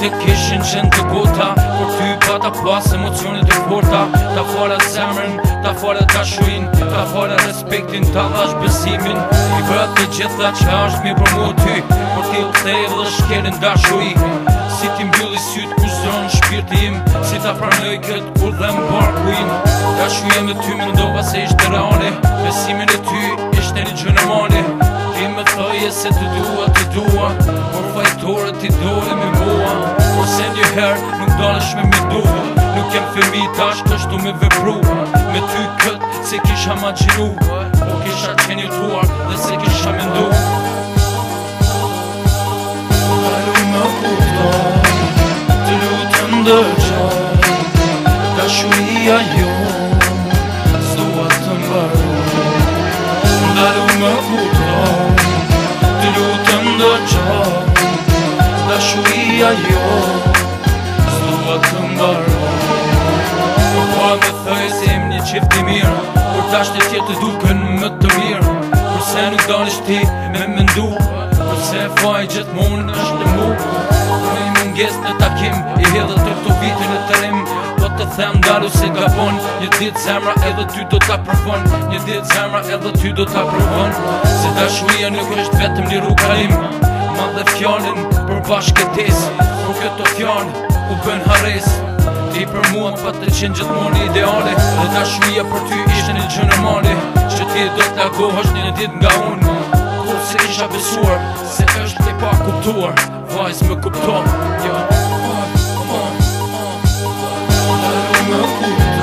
Se kishin qenë të gota Por ty pa ta pas emocionet e forta Ta fara zemrën, ta fara dashurin Ta fara respektin, ta dhash besimin I vrat të gjitha që ashtë mi për mu ty Por ti u thejë dhe shkelin dashuri Si ti mbylli sytë ku zonë shpirti im Si ta pranoj këtë kur dhe më barku im Dashuria me ty me ndova se ishte reale Besimin e ty ishte një gjë normale Ti me thoje se të dua Por fajtore ti dole me mua Por se njëherë nuk dalesh me mi duha Nuk jem femi tash kështu me vepru Me ty këtë se kisha imaginu Po kisha qenë jetuar dhe se kisha mendu Dalu me kupto Të lutem ndërgjoj Dashuria jo S'dua të mbaru Dalu me kupto Të lutem ndërgjoj Dashuria jo S'dua të mbaru Por pa me thëj se jem një qift i mirë Por tash të tjetë duken më të mirë Përse nuk dalisht ti me mendu Përse faj gjithmonë është mu Në i munges në takim I hedhe të këto vitin e të rim Po të them dalu se gabon Një ditë zemra edhe ty do t'a provon Një ditë zemra edhe ty do t'a provon Se dashuria nuk është vetëm një rrugalim Ma dhe fjallin për bashkëtes Por këto fjallin u bën hares Ti për mua pa të qenë gjithmonë ideale Dhe dashuria për ty ishte një gjë normale Që ti do të lagohesh një ditë nga unë Kur se isha besuar Se është e pa kuptuar Vajz me kupton Dalu me kupton